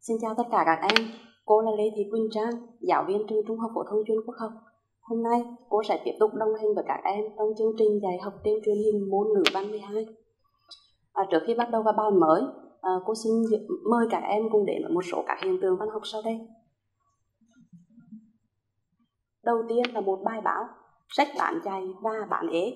Xin chào tất cả các em, cô là Lê Thị Quỳnh Trang, giáo viên trường Trung học phổ thông chuyên Quốc học. Hôm nay cô sẽ tiếp tục đồng hành với các em trong chương trình dạy học trên truyền hình môn ngữ văn 12. Trước khi bắt đầu vào bài mới, cô xin mời các em cùng đến với một số các hiện tượng văn học sau đây. Đầu tiên là một bài báo, sách bán chạy và bán ế.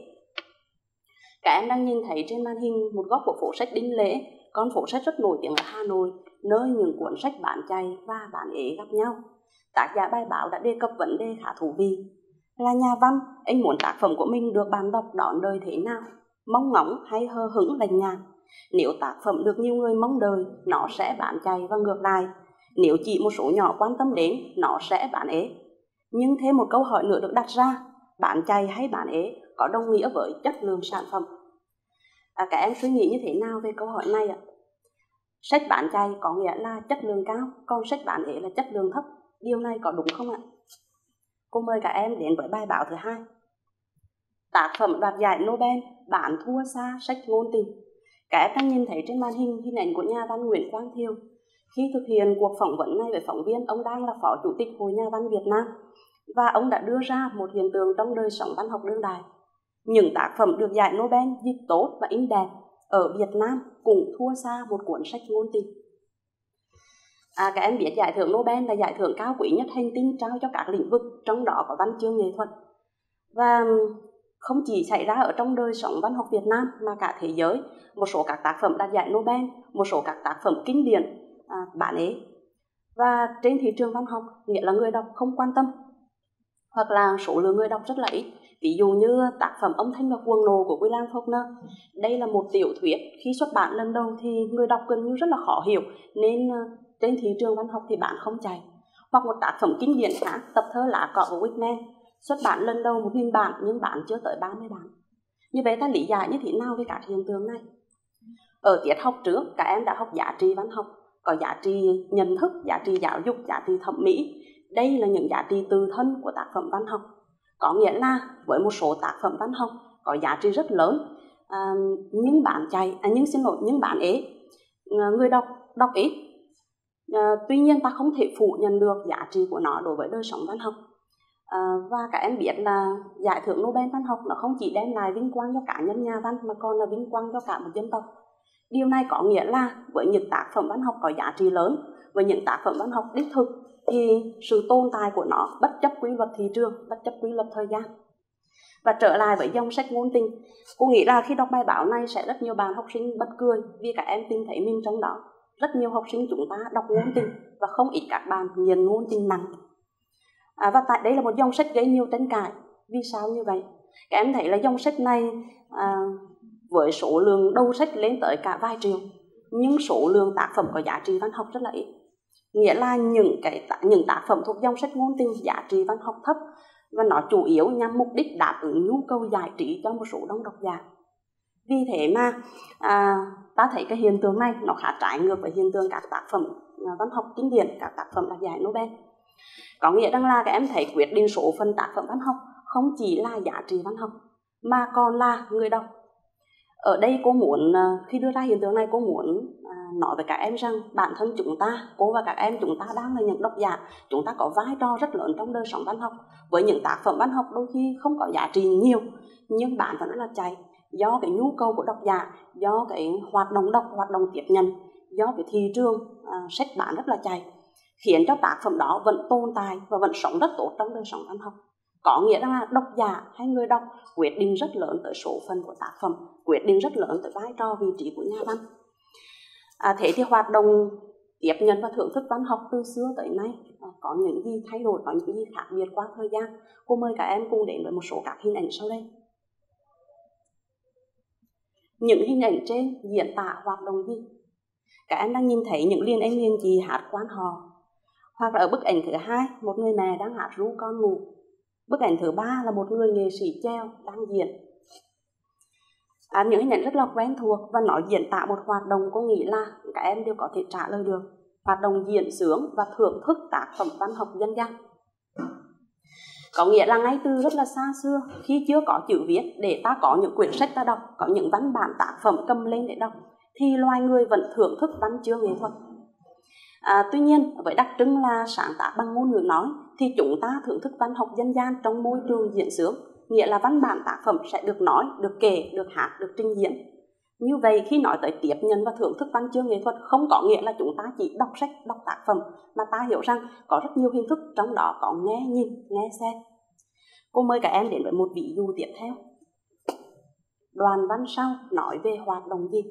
Các em đang nhìn thấy trên màn hình một góc của phố sách Đinh Lễ, con phố sách rất nổi tiếng ở Hà Nội, nơi những cuốn sách bán chạy và bán ế gặp nhau. Tác giả bài báo đã đề cập vấn đề khá thú vị. Là nhà văn, anh muốn tác phẩm của mình được bạn đọc đón đời thế nào? Mong ngóng hay hờ hững lạnh nhạt? Nếu tác phẩm được nhiều người mong đợi, nó sẽ bán chạy và ngược lại. Nếu chỉ một số nhỏ quan tâm đến, nó sẽ bán ế. Nhưng thêm một câu hỏi nữa được đặt ra, bán chạy hay bán ế có đồng nghĩa với chất lượng sản phẩm? Các em suy nghĩ như thế nào về câu hỏi này ạ? Sách bán chạy có nghĩa là chất lượng cao, còn sách bán ế là chất lượng thấp. Điều này có đúng không ạ? Cô mời các em đến với bài báo thứ 2. Tác phẩm đoạt giải Nobel bán thua xa sách ngôn tình. Các em đang nhìn thấy trên màn hình ảnh của nhà văn Nguyễn Quang Thiều. Khi thực hiện cuộc phỏng vấn này với phóng viên, ông đang là phó chủ tịch Hội Nhà văn Việt Nam và ông đã đưa ra một hiện tượng trong đời sống văn học đương đại. Những tác phẩm được giải Nobel dịch tốt và in đẹp ở Việt Nam cũng thua xa một cuốn sách ngôn tình. Các em biết giải thưởng Nobel là giải thưởng cao quý nhất hành tinh trao cho các lĩnh vực, trong đó có văn chương nghệ thuật. Và không chỉ xảy ra ở trong đời sống văn học Việt Nam mà cả thế giới, một số các tác phẩm đạt giải Nobel, một số các tác phẩm kinh điển bán ế. Và trên thị trường văn học, nghĩa là người đọc không quan tâm, hoặc là số lượng người đọc rất là ít. Ví dụ như tác phẩm Âm thanh và cuồng nộ của William Faulkner. Đây là một tiểu thuyết khi xuất bản lần đầu thì người đọc gần như rất là khó hiểu, nên trên thị trường văn học thì bạn không chạy. Hoặc một tác phẩm kinh điển khác, tập thơ Lá cỏ của Whitman, xuất bản lần đầu 1000 bản nhưng bán chưa tới 30 bản. Như vậy ta lý giải như thế nào về các hiện tượng này? Ở tiết học trước, các em đã học giá trị văn học, có giá trị nhận thức, giá trị giáo dục, giá trị thẩm mỹ. Đây là những giá trị tự thân của tác phẩm văn học. Có nghĩa là với một số tác phẩm văn học có giá trị rất lớn, nhưng bán ế, người đọc ít. Tuy nhiên ta không thể phủ nhận được giá trị của nó đối với đời sống văn học. Và các em biết là giải thưởng Nobel văn học nó không chỉ đem lại vinh quang cho cá nhân nhà văn mà còn là vinh quang cho cả một dân tộc. Điều này có nghĩa là với những tác phẩm văn học có giá trị lớn, với những tác phẩm văn học đích thực, thì sự tồn tại của nó bất chấp quy luật thị trường, bất chấp quy luật thời gian. Và trở lại với dòng sách ngôn tình, cô nghĩ là khi đọc bài báo này sẽ rất nhiều bạn học sinh bật cười vì các em tìm thấy mình trong đó. Rất nhiều học sinh chúng ta đọc ngôn tình và không ít các bạn nghiện ngôn tình nặng. Và tại đây là một dòng sách gây nhiều tranh cãi. Vì sao như vậy? Các em thấy là dòng sách này với số lượng đầu sách lên tới cả vài triệu, nhưng số lượng tác phẩm có giá trị văn học rất là ít. Nghĩa là những tác phẩm thuộc dòng sách ngôn tình giá trị văn học thấp, và nó chủ yếu nhằm mục đích đáp ứng nhu cầu giải trí cho một số đông độc giả. Vì thế mà ta thấy cái hiện tượng này nó khá trái ngược với hiện tượng các tác phẩm văn học kinh điển, các tác phẩm đạt giải Nobel. Có nghĩa rằng là các em thấy quyết định số phận tác phẩm văn học không chỉ là giá trị văn học mà còn là người đọc. Ở đây cô muốn, khi đưa ra hiện tượng này, cô muốn nói với các em rằng bản thân chúng ta, cô và các em chúng ta đang là những độc giả, chúng ta có vai trò rất lớn trong đời sống văn học. Với những tác phẩm văn học đôi khi không có giá trị nhiều, nhưng bạn vẫn rất là chạy, do cái nhu cầu của độc giả, do cái hoạt động đọc, hoạt động tiếp nhận, do cái thị trường sách bán rất là chạy, khiến cho tác phẩm đó vẫn tồn tại và vẫn sống rất tốt trong đời sống văn học. Có nghĩa là độc giả hay người đọc quyết định rất lớn tới số phận của tác phẩm, quyết định rất lớn tới vai trò vị trí của nhà văn. Thế thì hoạt động tiếp nhận và thưởng thức văn học từ xưa tới nay có những gì thay đổi, có những gì khác biệt qua thời gian? Cô mời các em cùng đến với một số các hình ảnh sau đây. Những hình ảnh trên diễn tả hoạt động gì? Các em đang nhìn thấy những liền anh liền chị hát quan họ. Hoặc là ở bức ảnh thứ 2, một người mẹ đang hát ru con ngủ. Bức ảnh thứ 3 là một người nghệ sĩ treo đang diễn. Những hình ảnh rất là quen thuộc và nó diễn tả một hoạt động cô nghĩ là các em đều có thể trả lời được. Hoạt động diễn xướng và thưởng thức tác phẩm văn học dân gian. Có nghĩa là ngay từ rất là xa xưa, khi chưa có chữ viết để ta có những quyển sách ta đọc, có những văn bản tác phẩm cầm lên để đọc, thì loài người vẫn thưởng thức văn chương nghệ thuật. Tuy nhiên, với đặc trưng là sáng tác bằng ngôn ngữ nói thì chúng ta thưởng thức văn học dân gian trong môi trường diễn xướng, nghĩa là văn bản tác phẩm sẽ được nói, được kể, được hát, được trình diễn. Như vậy khi nói tới tiếp nhận và thưởng thức văn chương nghệ thuật không có nghĩa là chúng ta chỉ đọc sách, đọc tác phẩm, mà ta hiểu rằng có rất nhiều hình thức, trong đó có nghe nhìn, nghe xem. Cô mời các em đến với một ví dụ tiếp theo. Đoạn văn sau nói về hoạt động gì?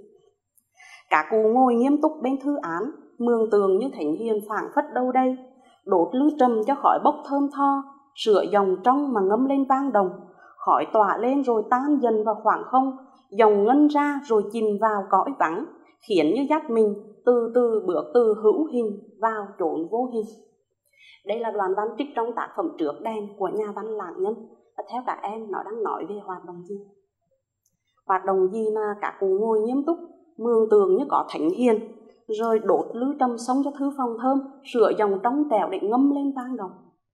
Các cụ ngồi nghiêm túc bên thư án, mường tượng như thánh hiền phảng phất đâu đây, đốt lư trầm cho khói bốc thơm tho, sửa dòng trong mà ngâm lên vang đồng, khói tỏa lên rồi tan dần vào khoảng không, dòng ngân ra rồi chìm vào cõi vắng, khiến như dắt mình từ từ bước từ hữu hình vào chốn vô hình. Đây là đoạn văn trích trong tác phẩm Trước đèn của nhà văn Lãng Nhân. Và theo các em, nó đang nói về hoạt động gì? Hoạt động gì mà các cụ ngồi nghiêm túc, mường tượng như có thánh hiền, rồi đốt lư trầm sông cho thư phòng thơm, sửa dòng trong trẻo để ngâm lên vang đồng.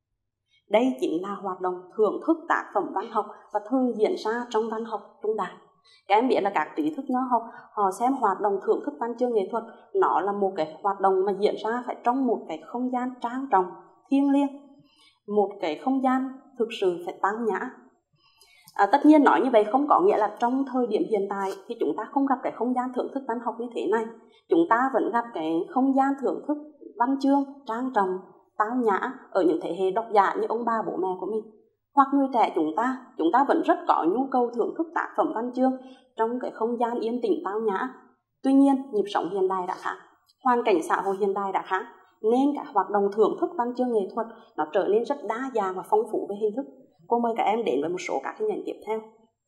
Đây chính là hoạt động thưởng thức tác phẩm văn học và thường diễn ra trong văn học trung đại. Các em biết là các trí thức nho học họ xem hoạt động thưởng thức văn chương nghệ thuật nó là một cái hoạt động mà diễn ra phải trong một cái không gian trang trọng, thiêng liêng, một cái không gian thực sự phải tao nhã. Tất nhiên nói như vậy không có nghĩa là trong thời điểm hiện tại thì chúng ta không gặp cái không gian thưởng thức văn học như thế này. Chúng ta vẫn gặp cái không gian thưởng thức văn chương trang trọng, tao nhã ở những thế hệ độc giả như ông bà bố mẹ của mình. Hoặc người trẻ chúng ta vẫn rất có nhu cầu thưởng thức tác phẩm văn chương trong cái không gian yên tĩnh tao nhã. Tuy nhiên, nhịp sống hiện đại đã khác, hoàn cảnh xã hội hiện đại đã khác, nên các hoạt động thưởng thức văn chương nghệ thuật nó trở nên rất đa dạng và phong phú về hình thức. Cô mời các em đến với một số các hình ảnh tiếp theo.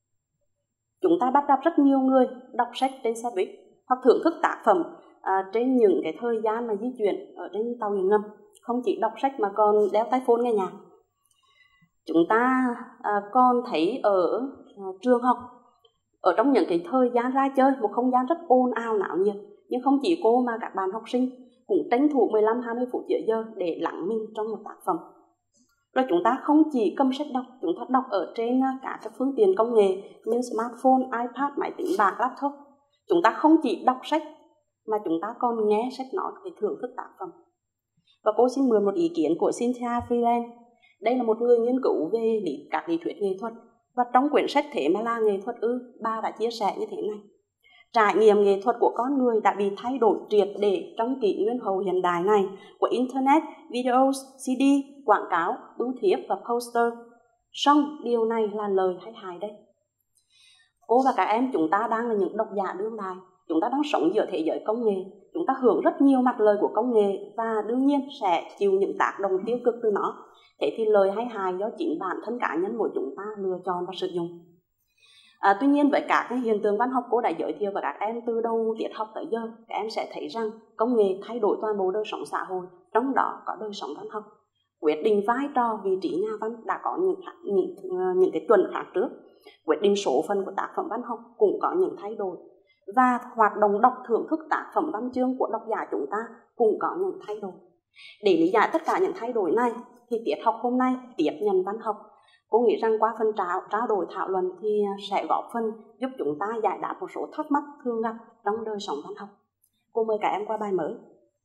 Chúng ta bắt gặp rất nhiều người đọc sách trên xe buýt hoặc thưởng thức tác phẩm trên những cái thời gian mà di chuyển ở trên tàu điện ngầm, không chỉ đọc sách mà còn đeo tai phone nghe nhạc. Chúng ta còn thấy ở trường học, ở trong những cái thời gian ra chơi, một không gian rất ồn ào náo nhiệt, nhưng không chỉ cô mà các bạn học sinh cũng tranh thủ 15-20 phút giữa giờ để lắng mình trong một tác phẩm. Rồi chúng ta không chỉ cầm sách đọc, chúng ta đọc ở trên các phương tiện công nghệ như smartphone, iPad, máy tính bảng, laptop. Chúng ta không chỉ đọc sách mà chúng ta còn nghe sách nói để thưởng thức tác phẩm. Và cô xin mượn một ý kiến của Cynthia Freeland. Đây là một người nghiên cứu về các lý thuyết nghệ thuật. Và trong quyển sách Thế mà là nghệ thuật ư, bà đã chia sẻ như thế này. Trải nghiệm nghệ thuật của con người đã bị thay đổi triệt để trong kỷ nguyên hậu hiện đại này của Internet, videos, CD, quảng cáo, bưu thiếp và poster. Song điều này là lời hay hại đây? Cô và các em chúng ta đang là những độc giả đương đại. Chúng ta đang sống giữa thế giới công nghệ. Chúng ta hưởng rất nhiều mặt lời của công nghệ và đương nhiên sẽ chịu những tác động tiêu cực từ nó. Thế thì lời hay hại do chính bản thân cá nhân của chúng ta lựa chọn và sử dụng. Tuy nhiên với các cái hiện tượng văn học cô đã giới thiệu với các em từ đầu tiết học tới giờ, các em sẽ thấy rằng công nghệ thay đổi toàn bộ đời sống xã hội, trong đó có đời sống văn học. Quyết định vai trò vị trí nhà văn đã có những cái chuẩn khác trước. Quyết định số phận của tác phẩm văn học cũng có những thay đổi. Và hoạt động đọc thưởng thức tác phẩm văn chương của độc giả chúng ta cũng có những thay đổi. Để lý giải tất cả những thay đổi này thì tiết học hôm nay tiếp nhận văn học. Cô nghĩ rằng qua phần trao đổi thảo luận thì sẽ góp phần giúp chúng ta giải đáp một số thắc mắc thường gặp trong đời sống văn học. Cô mời các em qua bài mới.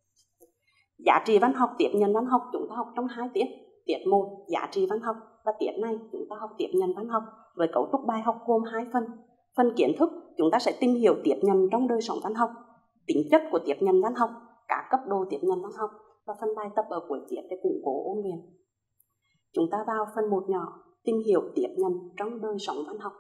Giá trị văn học tiếp nhận văn học chúng ta học trong 2 tiết. Tiết 1 giá trị văn học và tiết này chúng ta học tiếp nhận văn học với cấu trúc bài học gồm 2 phần. Phần kiến thức chúng ta sẽ tìm hiểu tiếp nhận trong đời sống văn học, tính chất của tiếp nhận văn học, các cấp độ tiếp nhận văn học và phần bài tập ở cuối tiết để củng cố ôn luyện. Chúng ta vào phần 1 nhỏ, tìm hiểu tiếp nhận trong đời sống văn học.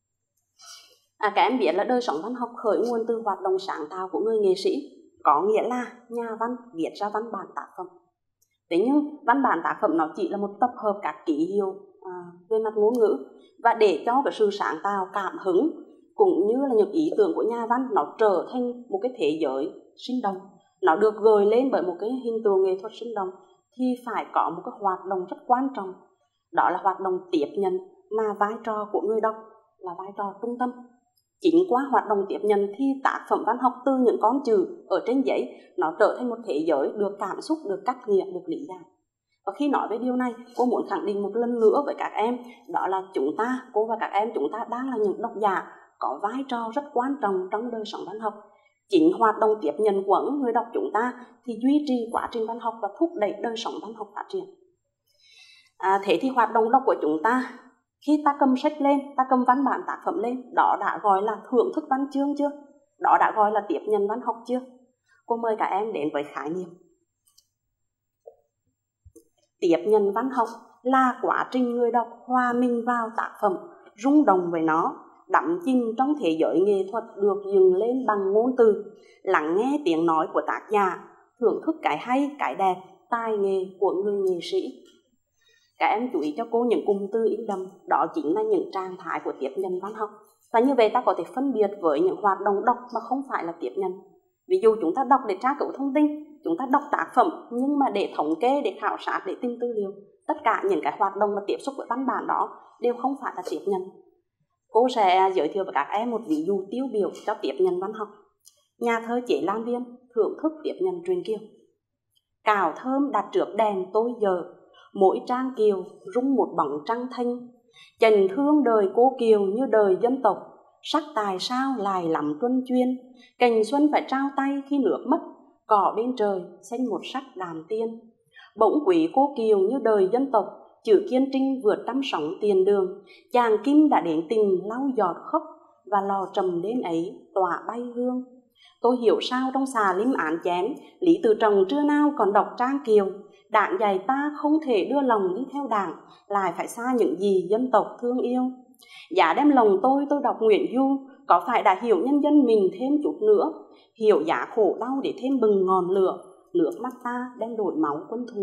Các em biết là đời sống văn học khởi nguồn từ hoạt động sáng tạo của người nghệ sĩ, có nghĩa là nhà văn viết ra văn bản tác phẩm. Thế nhưng văn bản tác phẩm nó chỉ là một tập hợp các ký hiệu về mặt ngôn ngữ, và để cho cái sự sáng tạo, cảm hứng cũng như là những ý tưởng của nhà văn nó trở thành một cái thế giới sinh động, nó được gợi lên bởi một cái hình tượng nghệ thuật sinh động, thì phải có một cái hoạt động rất quan trọng, đó là hoạt động tiếp nhận, mà vai trò của người đọc là vai trò trung tâm. Chính qua hoạt động tiếp nhận thì tác phẩm văn học từ những con chữ ở trên giấy nó trở thành một thế giới được cảm xúc, được cắt nghĩa, được lý giải. Và khi nói về điều này, cô muốn khẳng định một lần nữa với các em, đó là cô và các em chúng ta đang là những độc giả có vai trò rất quan trọng trong đời sống văn học. Chính hoạt động tiếp nhận của người đọc chúng ta thì duy trì quá trình văn học và thúc đẩy đời sống văn học phát triển. Thế thì hoạt động đọc của chúng ta, khi ta cầm sách lên, ta cầm văn bản tác phẩm lên, đó đã gọi là thưởng thức văn chương chưa? Đó đã gọi là tiếp nhận văn học chưa? Cô mời các em đến với khái niệm. Tiếp nhận văn học là quá trình người đọc hòa mình vào tác phẩm, rung động với nó, đắm chìm trong thế giới nghệ thuật được dựng lên bằng ngôn từ, lắng nghe tiếng nói của tác giả, thưởng thức cái hay, cái đẹp, tài nghệ của người nghệ sĩ. Các em chú ý cho cô những cụm từ in đậm, đó chính là những trạng thái của tiếp nhận văn học. Và như vậy ta có thể phân biệt với những hoạt động đọc mà không phải là tiếp nhận. Ví dụ chúng ta đọc để tra cứu thông tin, chúng ta đọc tác phẩm nhưng mà để thống kê, để khảo sát, để tìm tư liệu. Tất cả những cái hoạt động mà tiếp xúc với văn bản đó đều không phải là tiếp nhận. Cô sẽ giới thiệu với các em một ví dụ tiêu biểu cho tiếp nhận văn học. Nhà thơ Chế Lan Viên thưởng thức tiếp nhận truyện Kiều. Cào thơm đặt trước đèn tôi giờ, mỗi trang Kiều rung một bóng trăng thanh. Trần thương đời cô Kiều như đời dân tộc, sắc tài sao lại lắm tuân chuyên. Cành xuân phải trao tay khi nước mất, cỏ bên trời xanh một sắc đàm tiên. Bỗng quý cô Kiều như đời dân tộc, chữ kiên trinh vượt trăm sóng tiền đường. Chàng kim đã đến tình lau giọt khóc, và lò trầm đến ấy tỏa bay hương. Tôi hiểu sao trong xà lim án chém, Lý Tự Trọng trưa nào còn đọc trang Kiều. Đảng dạy ta không thể đưa lòng đi theo đảng, lại phải xa những gì dân tộc thương yêu. Giá đem lòng tôi đọc Nguyễn Du, có phải đã hiểu nhân dân mình thêm chút nữa, hiểu giá khổ đau để thêm bừng ngọn lửa, nước mắt ta đem đổi máu quân thù.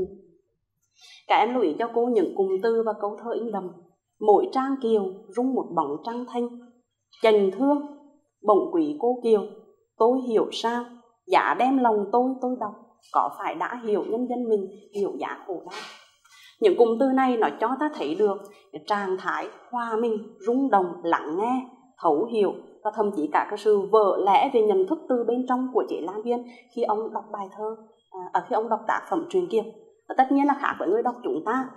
Các em lưu ý cho cô những cụm từ và câu thơ in đậm. Mỗi trang Kiều rung một bóng trăng thanh. Trần thương, bỗng quý cô Kiều, tôi hiểu sao, giá đem lòng tôi đọc, có phải đã hiểu nhân dân mình, hiểu giá khổ đau. Những cụm từ này nó cho ta thấy được trạng thái hòa mình, rung động, lắng nghe, thấu hiểu và thậm chí cả cái sự vỡ lẽ về nhận thức từ bên trong của Chế Lan Viên khi ông đọc bài thơ, khi ông đọc tác phẩm truyện Kiều. Và tất nhiên là khác với người đọc chúng ta.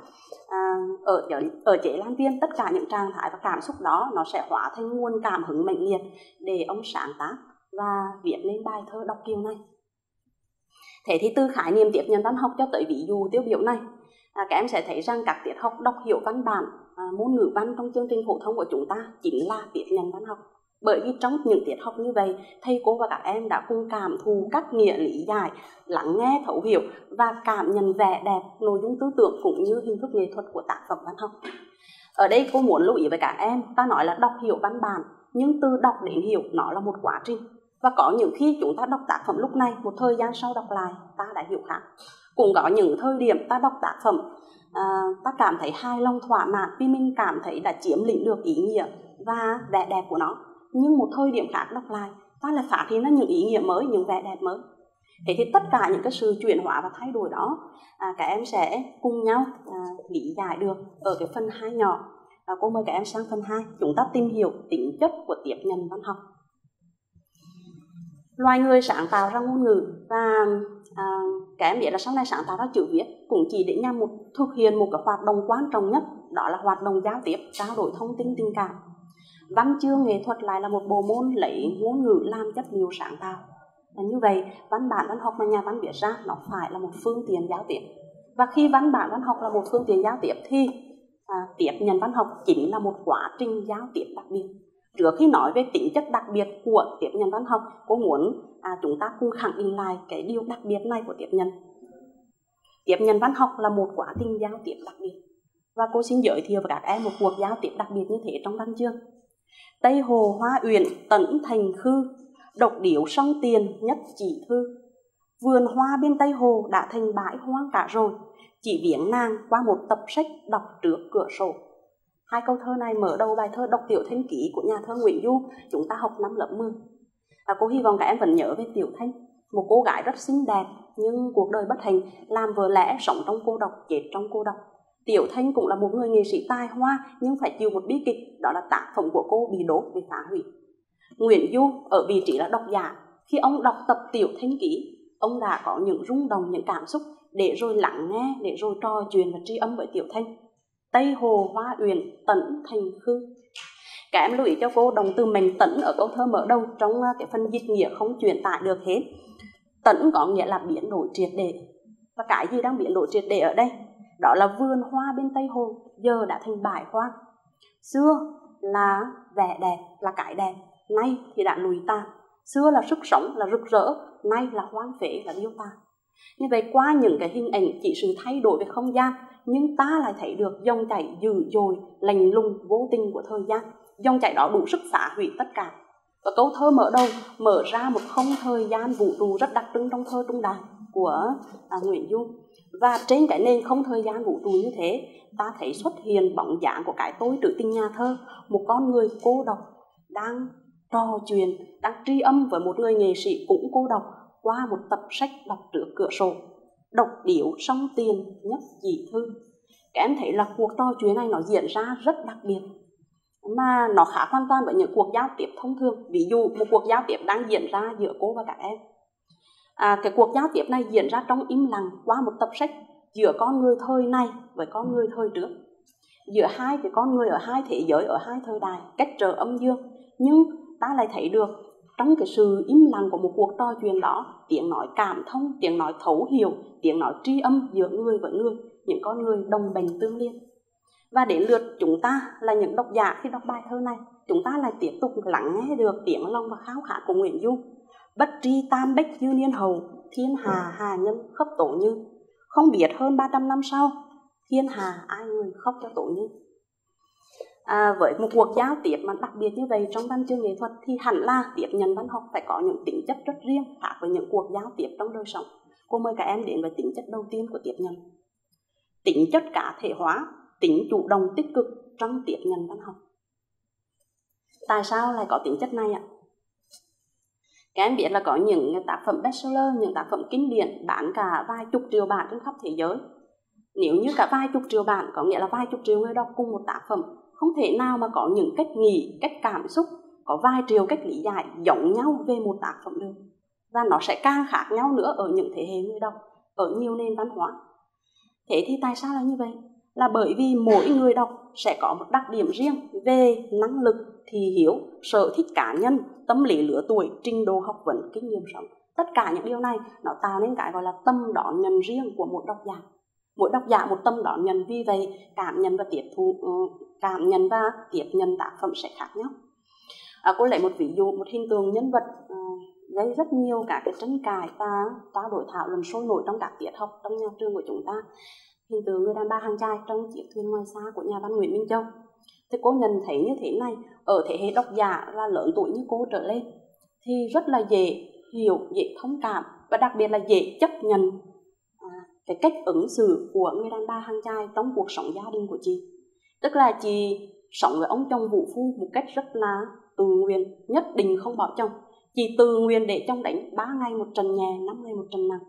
Ở Chế Lan Viên, tất cả những trạng thái và cảm xúc đó nó sẽ hóa thành nguồn cảm hứng mãnh liệt để ông sáng tác và viết lên bài thơ đọc Kiều này. Thế thì từ khái niệm tiếp nhận văn học cho tới ví dụ tiêu biểu này, các em sẽ thấy rằng các tiết học đọc hiểu văn bản, môn ngữ văn trong chương trình phổ thông của chúng ta chính là tiếp nhận văn học. Bởi vì trong những tiết học như vậy, thầy cô và các em đã cùng cảm thụ các nghĩa lý giải, lắng nghe thấu hiểu và cảm nhận vẻ đẹp, nội dung tư tưởng cũng như hình thức nghệ thuật của tác phẩm văn học. Ở đây cô muốn lưu ý với các em, ta nói là đọc hiểu văn bản, nhưng từ đọc đến hiểu nó là một quá trình. Và có những khi chúng ta đọc tác phẩm lúc này, một thời gian sau đọc lại, ta đã hiểu khác. Cũng có những thời điểm ta đọc tác phẩm, ta cảm thấy hài lòng thỏa mãn vì mình cảm thấy đã chiếm lĩnh được ý nghĩa và vẻ đẹp của nó. Nhưng một thời điểm khác đọc lại, ta lại phát hiện ra những ý nghĩa mới, những vẻ đẹp mới. Thế thì tất cả những cái sự chuyển hóa và thay đổi đó, các em sẽ cùng nhau lý giải được ở cái phần 2 nhỏ. Cô mời các em sang phần 2, chúng ta tìm hiểu tính chất của tiếp nhận văn học. Loài người sáng tạo ra ngôn ngữ và các em biết là sau này sáng tạo ra chữ viết cũng chỉ để nhằm thực hiện một cái hoạt động quan trọng nhất, đó là hoạt động giao tiếp, trao đổi thông tin tình cảm. Văn chương nghệ thuật lại là một bộ môn lấy ngôn ngữ làm chất liệu sáng tạo. Và như vậy, văn bản văn học mà nhà văn viết ra nó phải là một phương tiện giao tiếp. Và khi văn bản văn học là một phương tiện giao tiếp thì tiếp nhận văn học chính là một quá trình giao tiếp đặc biệt. Trước khi nói về tính chất đặc biệt của tiếp nhận văn học, cô muốn chúng ta cùng khẳng định lại cái điều đặc biệt này của tiếp nhận. Tiếp nhận văn học là một quá trình giao tiếp đặc biệt. Và cô xin giới thiệu với các em một cuộc giao tiếp đặc biệt như thế trong văn chương. Tây hồ hoa uyển tận thành khư, độc điếu song tiền nhất chỉ thư. Vườn hoa bên Tây hồ đã thành bãi hoang cả rồi, chỉ viếng nàng qua một tập sách đọc trước cửa sổ. Hai câu thơ này mở đầu bài thơ Độc Tiểu Thanh Ký của nhà thơ Nguyễn Du, chúng ta học năm lớp 10. Cô hy vọng các em vẫn nhớ về Tiểu Thanh, một cô gái rất xinh đẹp nhưng cuộc đời bất hạnh, làm vợ lẽ, sống trong cô độc, chết trong cô độc. Tiểu Thanh cũng là một người nghệ sĩ tài hoa nhưng phải chịu một bi kịch, đó là tác phẩm của cô bị đốt, bị phá hủy. Nguyễn Du ở vị trí là độc giả, khi ông đọc tập Tiểu Thanh Ký, ông đã có những rung động, những cảm xúc để rồi lắng nghe, để rồi trò chuyện và tri âm với Tiểu Thanh. Tây hồ hoa uyển tận thành khư. Các em lưu ý cho cô động từ mệnh tấn ở câu thơ mở đầu trong cái phần dịch nghĩa không truyền tải được hết. Tấn có nghĩa là biến đổi triệt để. Và cái gì đang biến đổi triệt để ở đây? Đó là vườn hoa bên Tây Hồ giờ đã thành bãi hoang. Xưa là vẻ đẹp, là cái đẹp, nay thì đã lụi tàn. Xưa là sức sống, là rực rỡ, nay là hoang phế, là điêu tàn. Như vậy qua những cái hình ảnh chỉ sự thay đổi về không gian, nhưng ta lại thấy được dòng chảy dữ dội, lạnh lùng, vô tình của thời gian. Dòng chảy đó đủ sức phá hủy tất cả. Và câu thơ mở đầu mở ra một không thời gian vũ trụ rất đặc trưng trong thơ trung đại của Nguyễn Du. Và trên cái nền không thời gian vũ trụ như thế, ta thấy xuất hiện bóng dáng của cái tôi trữ tình nhà thơ, một con người cô độc đang trò chuyện, đang tri âm với một người nghệ sĩ cũng cô độc qua một tập sách đọc trước cửa sổ. Độc điệu song tiền nhất dị thư. Các em thấy là cuộc trò chuyện này nó diễn ra rất đặc biệt, mà nó khác hoàn toàn với những cuộc giao tiếp thông thường. Ví dụ một cuộc giao tiếp đang diễn ra giữa cô và các em, cái cuộc giao tiếp này diễn ra trong im lặng qua một tập sách giữa con người thời này với con người thời trước, giữa hai cái con người ở hai thế giới, ở hai thời đại cách trở âm dương. Nhưng ta lại thấy được trong cái sự im lặng của một cuộc trò chuyện đó, tiếng nói cảm thông, tiếng nói thấu hiểu, tiếng nói tri âm giữa người với người, những con người đồng bệnh tương liên. Và đến lượt chúng ta là những độc giả khi đọc bài thơ này, chúng ta lại tiếp tục lắng nghe được tiếng lòng và khao khát của Nguyễn Du. Bất tri tam bách dư niên hầu, thiên hà hà nhân khóc tổ Như. Không biết hơn 300 năm sau, thiên hà ai người khóc cho tổ Như. Với một cuộc giao tiếp mà đặc biệt như vậy trong văn chương nghệ thuật thì hẳn là tiếp nhận văn học phải có những tính chất rất riêng, khác với những cuộc giao tiếp trong đời sống. Cô mời các em đến với tính chất đầu tiên của tiếp nhận. Tính chất cá thể hóa, tính chủ động tích cực trong tiếp nhận văn học. Tại sao lại có tính chất này ạ? Các em biết là có những tác phẩm bestseller, những tác phẩm kinh điển bán cả vài chục triệu bản trên khắp thế giới. Nếu như cả vài chục triệu bản có nghĩa là vài chục triệu người đọc cùng một tác phẩm, không thể nào mà có những cách nghĩ, cách cảm xúc, có vài triệu cách lý giải giống nhau về một tác phẩm được. Và nó sẽ càng khác nhau nữa ở những thế hệ người đọc, ở nhiều nền văn hóa. Thế thì tại sao là như vậy? Là bởi vì mỗi người đọc sẽ có một đặc điểm riêng về năng lực, thị hiếu, sở thích cá nhân, tâm lý lứa tuổi, trình độ học vấn, kinh nghiệm sống. Tất cả những điều này nó tạo nên cái gọi là tâm đón nhận riêng của một độc giả. Mỗi độc giả một tâm đón nhận, vì vậy cảm nhận và tiếp nhận tác phẩm sẽ khác nhau. Cô lấy một ví dụ, một hình tượng nhân vật gây rất nhiều cả cái tranh cãi và trao đổi thảo luận sôi nổi trong các tiết học trong nhà trường của chúng ta. Hình tượng người đàn bà hàng trai trong Chiếc thuyền ngoài xa của nhà văn Nguyễn Minh Châu. Thì cô nhận thấy như thế này, ở thế hệ độc giả là lớn tuổi như cô trở lên thì rất là dễ hiểu, dễ thông cảm và đặc biệt là dễ chấp nhận cái cách ứng xử của người đàn bà hàng trai trong cuộc sống gia đình của chị. Tức là chị sống với ông chồng vũ phu một cách rất là tự nguyện, nhất định không bỏ chồng. Chị tự nguyện để chồng đánh 3 ngày một trận nhẹ, 5 ngày một trận nặng.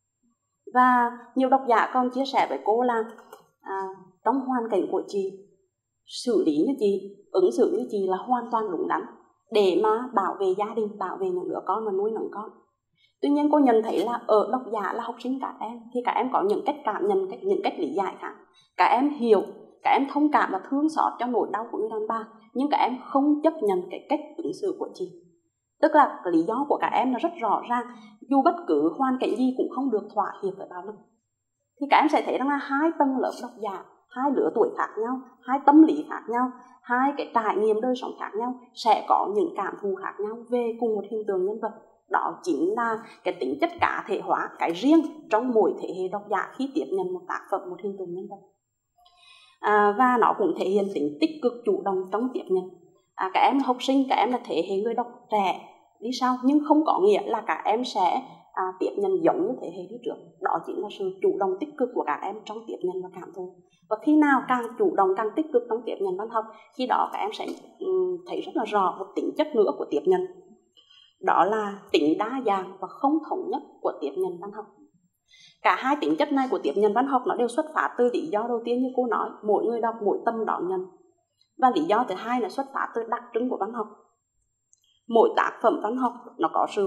Và nhiều độc giả còn chia sẻ với cô là trong hoàn cảnh của chị, xử lý như chị, ứng xử như chị là hoàn toàn đúng đắn để mà bảo vệ gia đình, bảo vệ những đứa con và nuôi nấng con. Tuy nhiên cô nhận thấy là ở độc giả là học sinh các em thì các em có những cách cảm nhận, những cách lý giải khác. Các em hiểu, các em thông cảm và thương xót cho nỗi đau của người đàn bà, nhưng các em không chấp nhận cái cách ứng xử của chị. Tức là lý do của các em là rất rõ ràng, dù bất cứ hoàn cảnh gì cũng không được thỏa hiệp với bạo lực. Thì các em sẽ thấy rằng là hai tầng lớp độc giả, hai lứa tuổi khác nhau, hai tâm lý khác nhau, hai cái trải nghiệm đời sống khác nhau sẽ có những cảm thụ khác nhau về cùng một hình tượng nhân vật. Đó chính là cái tính chất cá thể hóa, cái riêng trong mỗi thế hệ độc giả khi tiếp nhận một tác phẩm, một hình tượng nhân vật. Và nó cũng thể hiện tính tích cực chủ động trong tiếp nhận. Các em học sinh, các em là thế hệ người đọc trẻ đi sau, nhưng không có nghĩa là các em sẽ tiếp nhận giống như thế hệ đi trước. Đó chính là sự chủ động tích cực của các em trong tiếp nhận và cảm thụ. Và khi nào càng chủ động, càng tích cực trong tiếp nhận văn học, khi đó các em sẽ thấy rất là rõ một tính chất nữa của tiếp nhận. Đó là tính đa dạng và không thống nhất của tiếp nhận văn học. Cả hai tính chất này của tiếp nhận văn học nó đều xuất phát từ lý do đầu tiên như cô nói, mỗi người đọc mỗi tâm đón nhận. Và lý do thứ hai là xuất phát từ đặc trưng của văn học. Mỗi tác phẩm văn học nó có sự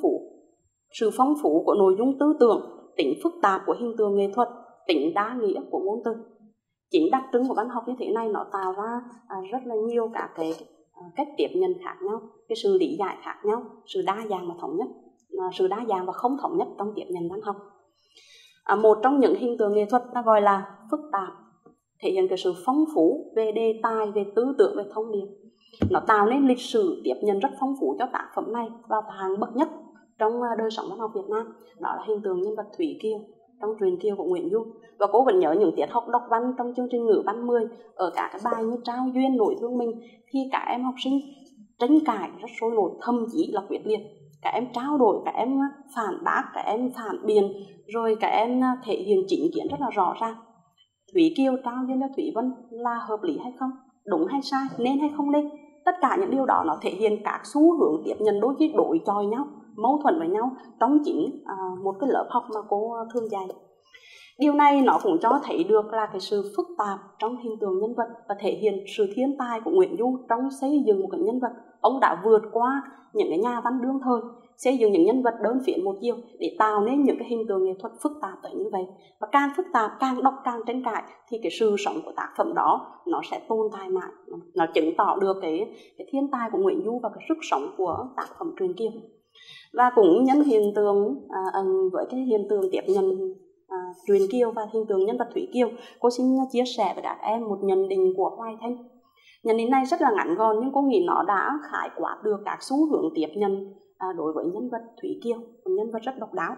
phong phú của nội dung tư tưởng, tính phức tạp của hình tượng nghệ thuật, tính đa nghĩa của ngôn từ. Chính đặc trưng của văn học như thế này nó tạo ra rất là nhiều các cái cách tiếp nhận khác nhau, cái sự lý giải khác nhau, sự đa dạng và thống nhất, sự đa dạng và không thống nhất trong tiếp nhận văn học. Một trong những hình tượng nghệ thuật ta gọi là phức tạp, thể hiện cái sự phong phú về đề tài, về tư tưởng, về thông điệp. Nó tạo nên lịch sử tiếp nhận rất phong phú cho tác phẩm này vào hàng bậc nhất trong đời sống văn học Việt Nam. Đó là hình tượng nhân vật Thủy Kiều trong truyện Kiều của Nguyễn Du. Và cô vẫn nhớ những tiết học đọc văn trong chương trình ngữ văn 10 ở cả cái bài như Trao duyên, Nỗi thương mình, thì các em học sinh tranh cãi rất sôi nổi, thậm chí là quyết liệt. Các em trao đổi, các em phản bác, các em phản biện, rồi các em thể hiện chính kiến rất là rõ ràng. Thủy Kiều trao duyên cho Thủy Vân là hợp lý hay không, đúng hay sai, nên hay không nên. Tất cả những điều đó nó thể hiện các xu hướng tiếp nhận đôi khi đối chọi nhau, mâu thuẫn với nhau trong chính một cái lớp học mà cô thường dạy. Điều này nó cũng cho thấy được là cái sự phức tạp trong hình tượng nhân vật và thể hiện sự thiên tài của Nguyễn Du trong xây dựng một cái nhân vật. Ông đã vượt qua những cái nhà văn đương thời, xây dựng những nhân vật đơn phiến một chiều để tạo nên những cái hình tượng nghệ thuật phức tạp tới như vậy. Và càng phức tạp, càng đọc càng tranh cãi thì cái sự sống của tác phẩm đó nó sẽ tồn tại mãi. Nó chứng tỏ được cái thiên tài của Nguyễn Du và cái sức sống của tác phẩm truyện Kiều. Và cũng nhân hiện tượng với cái hiện tượng tiếp nhận truyện Kiều và hình tượng nhân vật Thủy Kiều, cô xin chia sẻ với các em một nhận định của Hoài Thanh. Nhận định này rất là ngắn gọn nhưng cô nghĩ nó đã khái quát được các xu hướng tiếp nhận đối với nhân vật Thủy Kiều, một nhân vật rất độc đáo.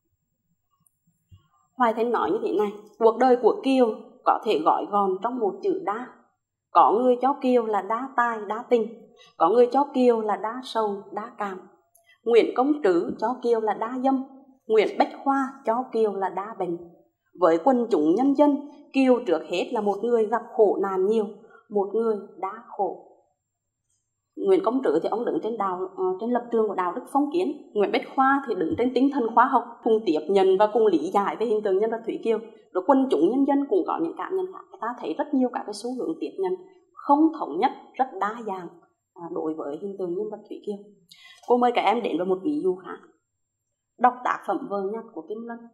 Hoài Thanh nói như thế này: cuộc đời của Kiều có thể gói gọn trong một chữ đa. Có người cho Kiều là đa tài, đa tình. Có người cho Kiều là đa sầu, đa cảm. Nguyễn Công Trứ cho Kiều là đa dâm. Nguyễn Bách Khoa cho Kiều là đa bệnh. Với quần chúng nhân dân, Kiều trước hết là một người gặp khổ nạn nhiều, một người đa khổ. Nguyễn Công Trứ thì ông đứng trên lập trường của đạo đức phong kiến. Nguyễn Bách Khoa thì đứng trên tinh thần khoa học, cùng tiếp nhận và cùng lý giải về hình tượng nhân vật Thủy Kiều. Rồi quần chúng nhân dân cũng có những cảm nhận khác. Ta thấy rất nhiều các cái xu hướng tiếp nhận không thống nhất, rất đa dạng đối với hình tượng nhân vật Thủy Kiều. Cô mời các em đến với một ví dụ khác. Đọc tác phẩm Vợ Nhặt của Kim Lân.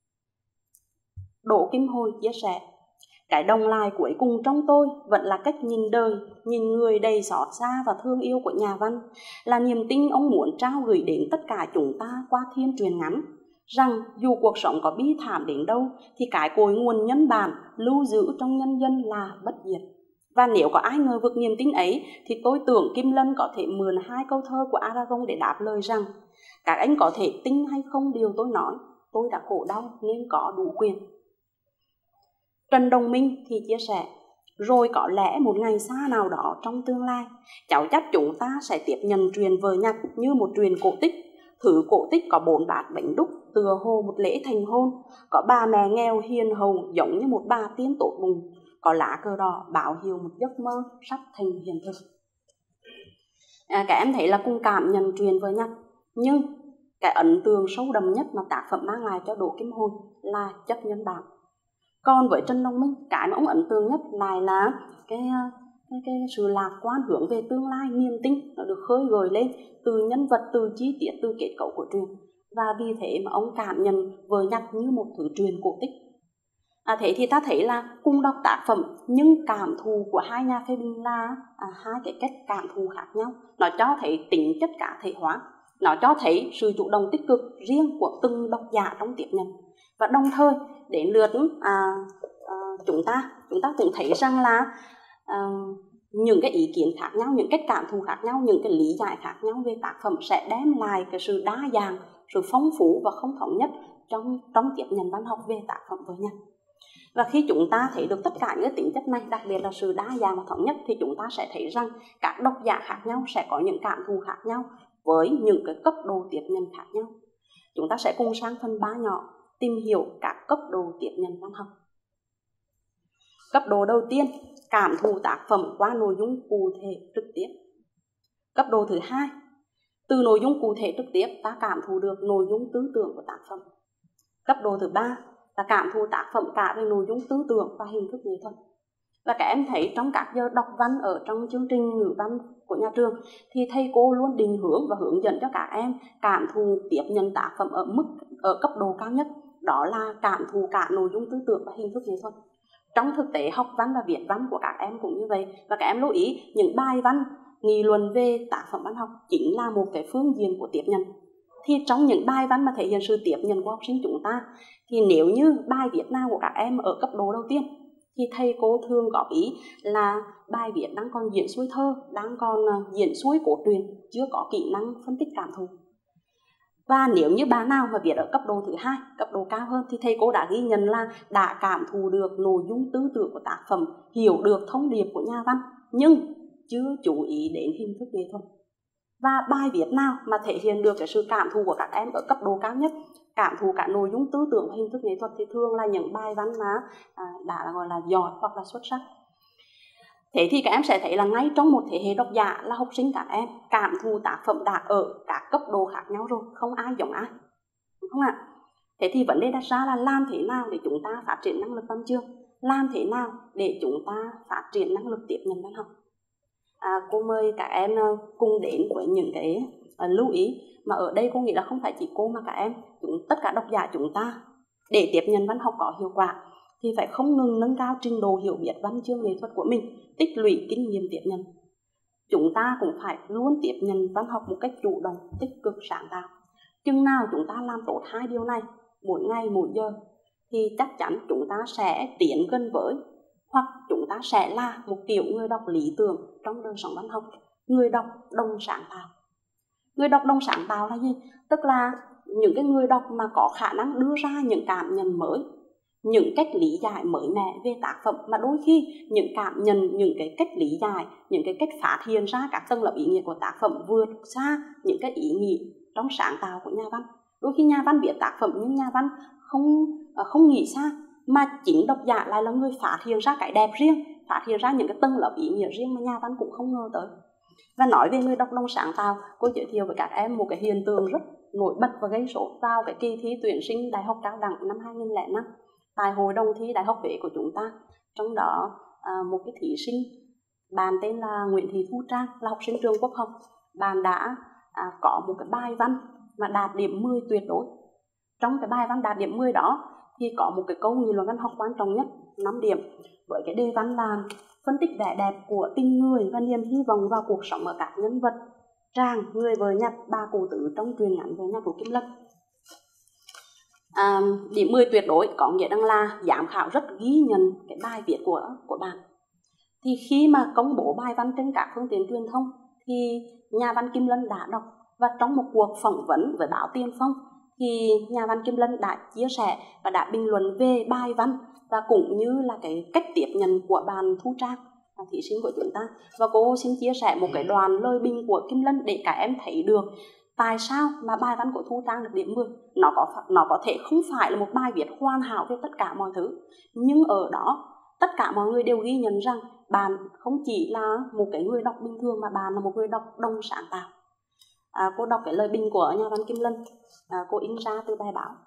Đỗ Kim Hồi chia sẻ: cái đồng lại cuối cùng trong tôi vẫn là cách nhìn đời, nhìn người đầy xót xa và thương yêu của nhà văn, là niềm tin ông muốn trao gửi đến tất cả chúng ta qua thiên truyền ngắn, rằng dù cuộc sống có bi thảm đến đâu thì cái cội nguồn nhân bản lưu giữ trong nhân dân là bất diệt. Và nếu có ai ngờ vực niềm tin ấy thì tôi tưởng Kim Lân có thể mượn 2 câu thơ của Aragon để đáp lời rằng: các anh có thể tin hay không điều tôi nói, tôi đã khổ đau nên có đủ quyền. Trần Đồng Minh thì chia sẻ: rồi có lẽ một ngày xa nào đó trong tương lai, cháu chắc chúng ta sẽ tiếp nhận truyền Vợ Nhặt như một truyền cổ tích. Thứ cổ tích có 4 bát bánh đúc tựa hồ một lễ thành hôn, có bà mẹ nghèo hiền hậu giống như một bà tiên tốt bụng, có lá cờ đỏ báo hiệu một giấc mơ sắp thành hiện thực. Các em thấy là cùng cảm nhận truyền Vợ Nhặt, nhưng cái ấn tượng sâu đậm nhất mà tác phẩm mang lại cho Đỗ Kim Hồi là chất nhân bản. Còn với Trần Đồng Minh, cái mà ông ấn tượng nhất lại là cái sự lạc quan hướng về tương lai, niềm tin nó được khơi gợi lên từ nhân vật, từ chi tiết, từ kết cấu của truyền. Và vì thế mà ông cảm nhận Vợ Nhặt như một thứ truyền cổ tích. Thế thì ta thấy là cùng đọc tác phẩm nhưng cảm thụ của hai nhà phê bình là hai cái cách cảm thụ khác nhau. Nó cho thấy tính chất cá thể hóa, nó cho thấy sự chủ động tích cực riêng của từng độc giả trong tiếp nhận. Và đồng thời đến lượt chúng ta cũng thấy rằng là những cái ý kiến khác nhau, những cách cảm thụ khác nhau, những cái lý giải khác nhau về tác phẩm sẽ đem lại cái sự đa dạng, sự phong phú và không thống nhất trong tiếp nhận văn học về tác phẩm Vợ Nhặt. Và khi chúng ta thấy được tất cả những tính chất này, đặc biệt là sự đa dạng và thống nhất, thì chúng ta sẽ thấy rằng các độc giả khác nhau sẽ có những cảm thụ khác nhau với những cái cấp độ tiếp nhận khác nhau. Chúng ta sẽ cùng sang phần 3 nhỏ tìm hiểu các cấp độ tiếp nhận văn học. Cấp độ đầu tiên, cảm thụ tác phẩm qua nội dung cụ thể trực tiếp. Cấp độ thứ hai, từ nội dung cụ thể trực tiếp ta cảm thụ được nội dung tư tưởng của tác phẩm. Cấp độ thứ ba là cảm thụ tác phẩm cả về nội dung tư tưởng và hình thức nghệ thuật. Và các em thấy trong các giờ đọc văn ở trong chương trình ngữ văn của nhà trường thì thầy cô luôn định hướng và hướng dẫn cho các em cảm thụ tiếp nhận tác phẩm ở cấp độ cao nhất, đó là cảm thụ cả nội dung tư tưởng và hình thức nghệ thuật. Trong thực tế học văn và viết văn của các em cũng như vậy. Và các em lưu ý những bài văn nghị luận về tác phẩm văn học chính là một cái phương diện của tiếp nhận. Thì trong những bài văn mà thể hiện sự tiếp nhận của học sinh chúng ta, thì nếu như bài viết nào của các em ở cấp độ đầu tiên thì thầy cô thường góp ý là bài viết đang còn diễn xuôi thơ, đang còn diễn xuôi cổ truyện, chưa có kỹ năng phân tích cảm thụ. Và nếu như bài nào mà viết ở cấp độ thứ hai, cấp độ cao hơn, thì thầy cô đã ghi nhận là đã cảm thụ được nội dung tư tưởng của tác phẩm, hiểu được thông điệp của nhà văn, nhưng chưa chú ý đến hình thức nghệ thuật. Và bài viết nào mà thể hiện được cái sự cảm thụ của các em ở cấp độ cao nhất, cảm thụ cả nội dung tư tưởng và hình thức nghệ thuật, thì thường là những bài văn mà đã gọi là giỏi hoặc là xuất sắc. Thế thì các em sẽ thấy là ngay trong một thế hệ độc giả là học sinh các em cảm thụ tác phẩm đã ở các cấp độ khác nhau rồi, không ai giống ai, đúng không ạ? Thế thì vấn đề đặt ra là làm thế nào để chúng ta phát triển năng lực văn chương, làm thế nào để chúng ta phát triển năng lực tiếp nhận văn học. Cô mời các em cùng đến với những cái lưu ý mà ở đây cô nghĩ là không phải chỉ cô mà các em, tất cả độc giả chúng ta để tiếp nhận văn học có hiệu quả thì phải không ngừng nâng cao trình độ hiểu biết văn chương nghệ thuật của mình, tích lũy kinh nghiệm tiếp nhận. Chúng ta cũng phải luôn tiếp nhận văn học một cách chủ động, tích cực, sáng tạo. Chừng nào chúng ta làm tốt hai điều này mỗi ngày mỗi giờ thì chắc chắn chúng ta sẽ tiến gần với, hoặc chúng ta sẽ là một kiểu người đọc lý tưởng trong đời sống văn học, người đọc đồng sáng tạo. Người đọc đồng sáng tạo là gì? Tức là những cái người đọc mà có khả năng đưa ra những cảm nhận mới, những cách lý giải mới mẻ về tác phẩm, mà đôi khi những cảm nhận, những cái cách lý giải, những cái cách phát hiện ra các tầng lớp ý nghĩa của tác phẩm vượt xa những cái ý nghĩ trong sáng tạo của nhà văn. Đôi khi nhà văn viết tác phẩm nhưng nhà văn không nghĩ xa, mà chính độc giả lại là người phát hiện ra cái đẹp riêng, phát hiện ra những cái tầng lớp ý nghĩa riêng mà nhà văn cũng không ngờ tới. Và nói về người đọc đồng sáng tạo, cô giới thiệu với các em một cái hiện tượng rất nổi bật và gây sốt vào cái kỳ thi tuyển sinh Đại học Cao đẳng năm 2005 tại hội đồng thi Đại học Huế của chúng ta. Trong đó một cái thí sinh, bạn tên là Nguyễn Thị Thu Trang, là học sinh trường Quốc học. Bạn đã có một cái bài văn mà đạt điểm 10 tuyệt đối. Trong cái bài văn đạt điểm 10 đó thì có một cái câu nghị luận văn học quan trọng nhất, 5 điểm, với cái đề văn là phân tích vẻ đẹp của tình người và niềm hy vọng vào cuộc sống ở các nhân vật Tràng, người vợ nhặt, bà cụ tử trong truyện ngắn về nhà của Kim Lâm. Điểm 10 tuyệt đối có nghĩa rằng là giám khảo rất ghi nhận cái bài viết của bạn. Thì khi mà công bố bài văn trên các phương tiện truyền thông thì nhà văn Kim Lân đã đọc, và trong một cuộc phỏng vấn với báo Tiền Phong thì nhà văn Kim Lân đã chia sẻ và đã bình luận về bài văn và cũng như là cái cách tiếp nhận của bạn Thu Trang, thí sinh của chúng ta. Và cô xin chia sẻ một cái đoạn lời bình của Kim Lân để các em thấy được tại sao mà bài văn của Thu Trang được điểm 10. Nó có thể không phải là một bài viết hoàn hảo về tất cả mọi thứ, nhưng ở đó tất cả mọi người đều ghi nhận rằng bạn không chỉ là một cái người đọc bình thường mà bạn là một người đọc đồng sáng tạo. Cô đọc cái lời bình của nhà văn Kim Lân, cô in ra từ bài báo.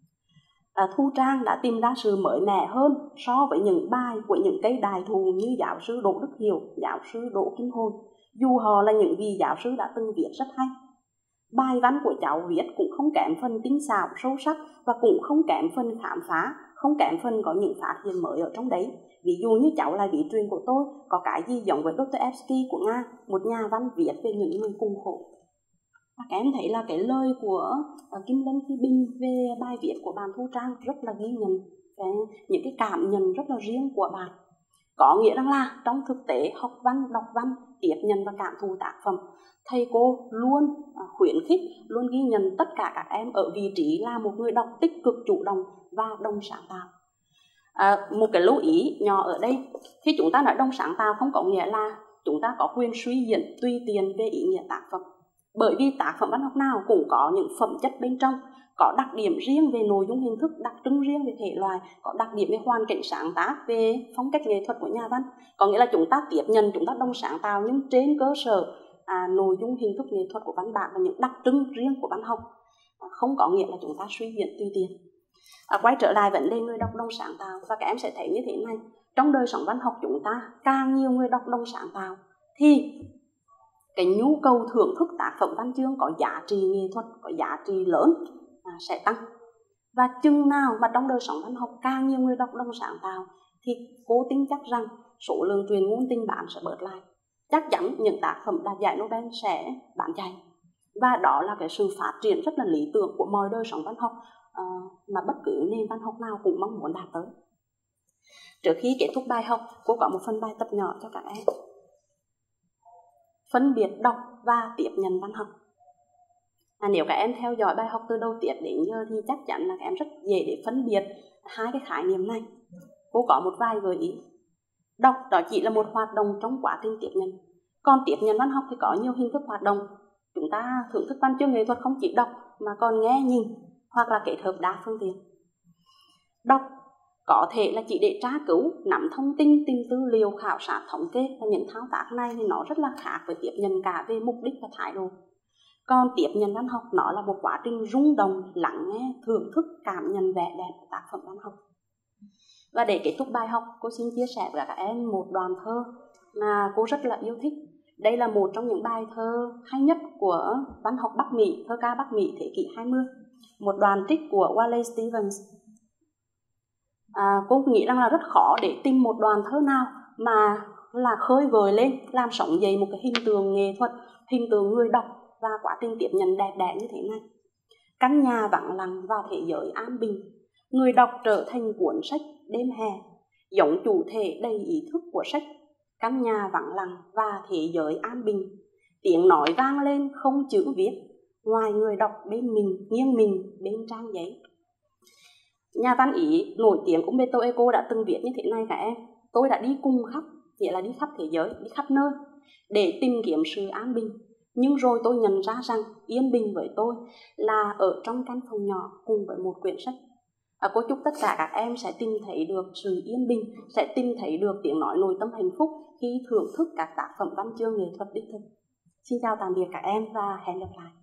Thu Trang đã tìm ra sự mới mẻ hơn so với những bài của những cây đại thụ như giáo sư Đỗ Đức Hiểu, giáo sư Đỗ Kim Hồi, dù họ là những vị giáo sư đã từng viết rất hay. Bài văn của cháu viết cũng không kém phần tinh xảo, sâu sắc, và cũng không kém phần khám phá, không kém phần có những phát hiện mới ở trong đấy. Ví dụ như cháu là vị truyền của tôi, có cái gì giống với Dostoevsky của Nga, một nhà văn viết về những người cùng khổ. Và các em thấy là cái lời của Kim Lân khi bình về bài viết của bạn Thu Trang rất là ghi nhận những cái cảm nhận rất là riêng của bạn. Có nghĩa rằng là trong thực tế học văn, đọc văn, tiếp nhận và cảm thụ tác phẩm, thầy cô luôn khuyến khích, luôn ghi nhận tất cả các em ở vị trí là một người đọc tích cực, chủ động và đồng sáng tạo. Một cái lưu ý nhỏ ở đây, khi chúng ta nói đồng sáng tạo không có nghĩa là chúng ta có quyền suy diễn tùy tiện về ý nghĩa tác phẩm. Bởi vì tác phẩm văn học nào cũng có những phẩm chất bên trong, có đặc điểm riêng về nội dung hình thức, đặc trưng riêng về thể loại, có đặc điểm về hoàn cảnh sáng tác, về phong cách nghệ thuật của nhà văn. Có nghĩa là chúng ta tiếp nhận, chúng ta đồng sáng tạo nhưng trên cơ sở nội dung hình thức nghệ thuật của văn bản và những đặc trưng riêng của văn học, không có nghĩa là chúng ta suy diễn tùy tiện. Quay trở lại vấn đề người đọc đồng sáng tạo, và các em sẽ thấy như thế này, trong đời sống văn học chúng ta càng nhiều người đọc đồng sáng tạo thì cái nhu cầu thưởng thức tác phẩm văn chương có giá trị nghệ thuật, có giá trị lớn sẽ tăng. Và chừng nào mà trong đời sống văn học càng nhiều người đọc đồng sáng tạo thì cô tin chắc rằng số lượng truyền ngôn tình bạn sẽ bớt lại. chắc chắn những tác phẩm đạt giải Nobel sẽ bán chạy. Và đó là cái sự phát triển rất là lý tưởng của mọi đời sống văn học mà bất cứ nền văn học nào cũng mong muốn đạt tới. Trước khi kết thúc bài học, cô có một phần bài tập nhỏ cho các em. Phân biệt đọc và tiếp nhận văn học. Nếu các em theo dõi bài học từ đầu tiết đến giờ thì chắc chắn là các em rất dễ để phân biệt hai cái khái niệm này. Cô có một vài gợi ý. Đọc đó chỉ là một hoạt động trong quá trình tiếp nhận. Còn tiếp nhận văn học thì có nhiều hình thức hoạt động. Chúng ta thưởng thức văn chương nghệ thuật không chỉ đọc mà còn nghe, nhìn hoặc là kết hợp đa phương tiện. Đọc có thể là chỉ để tra cứu, nắm thông tin, tìm tư liệu, khảo sát, thống kê, và những thao tác này thì nó rất là khác với tiếp nhận cả về mục đích và thái độ. Còn tiếp nhận văn học nó là một quá trình rung động, lắng nghe, thưởng thức, cảm nhận vẻ đẹp của tác phẩm văn học. Và để kết thúc bài học, cô xin chia sẻ với các em một đoạn thơ mà cô rất là yêu thích. Đây là một trong những bài thơ hay nhất của văn học Bắc Mỹ, thơ ca Bắc Mỹ thế kỷ 20. Một đoạn trích của Wallace Stevens. Cô nghĩ rằng là rất khó để tìm một đoạn thơ nào mà là khơi gợi lên, làm sống dậy một cái hình tượng nghệ thuật, hình tượng người đọc và quá trình tiếp nhận đẹp đẽ như thế này. Căn nhà vắng lặng và thế giới an bình, người đọc trở thành cuốn sách đêm hè, giống chủ thể đầy ý thức của sách. Căn nhà vắng lặng và thế giới an bình, tiếng nói vang lên không chữ viết, ngoài người đọc bên mình, nghiêng mình bên trang giấy. Nhà văn Ý nổi tiếng Umberto Eco đã từng viết như thế này các em: tôi đã đi cùng khắp, nghĩa là đi khắp thế giới, đi khắp nơi để tìm kiếm sự an bình. Nhưng rồi tôi nhận ra rằng yên bình với tôi là ở trong căn phòng nhỏ cùng với một quyển sách. Cô chúc tất cả các em sẽ tìm thấy được sự yên bình, sẽ tìm thấy được tiếng nói nội tâm hạnh phúc khi thưởng thức các tác phẩm văn chương nghệ thuật đích thực. Xin chào tạm biệt các em và hẹn gặp lại.